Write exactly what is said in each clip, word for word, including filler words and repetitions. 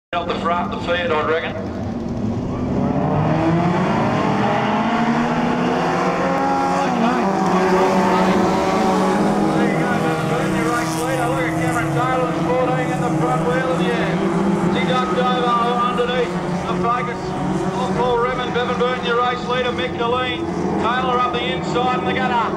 Up the front, the Fiat, I reckon. Okay. There you go, Bevan, your race leader. Look at Cameron Taylor, fourteen in the front wheel of the air. He ducked over underneath the focus. Old Paul Redman, Bevan Burton, your race leader. Mick Colleen, Taylor up the inside in the gutter.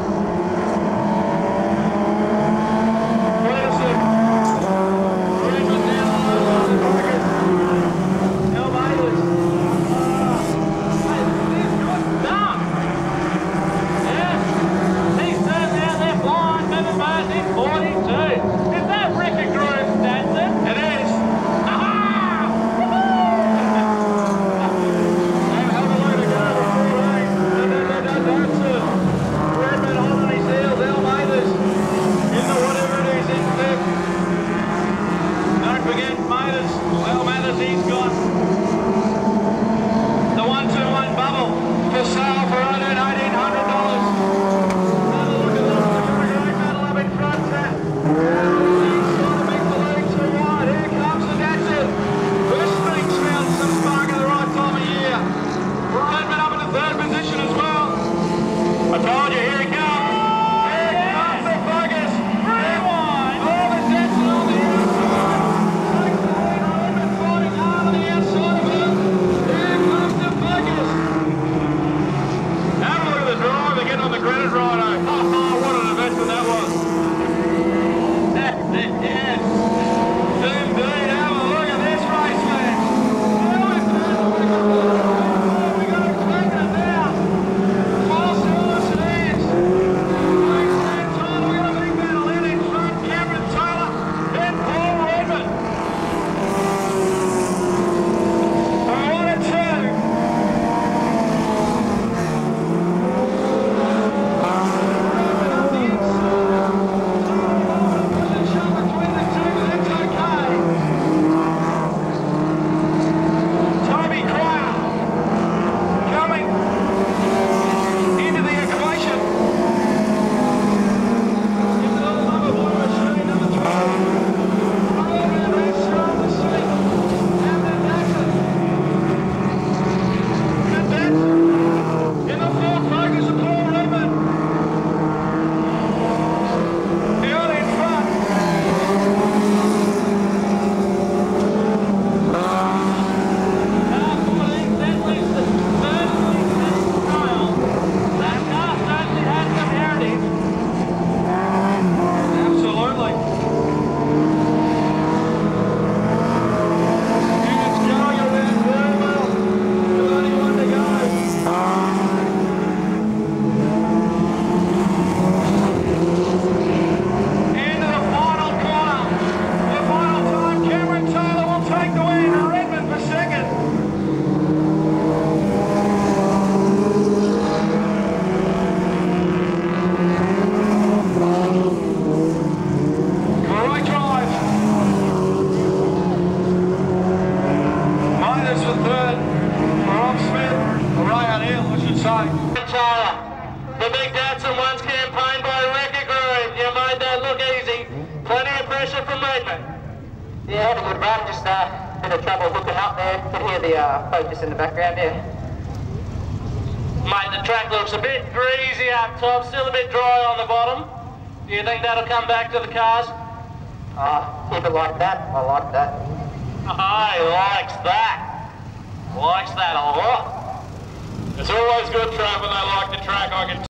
The Big Datsun once campaigned by Wrecker Group. You made that look easy. Plenty of pressure from Redman. Yeah, had a good run, just a uh, bit of trouble looking up there. Could hear the uh, focus in the background, yeah. Mate, the track looks a bit greasy up top, still a bit dry on the bottom. Do you think that'll come back to the cars? Uh, keep it like that. I like that. Oh, he likes that. Likes that a lot. It's always good, Trav, when they like the track. I can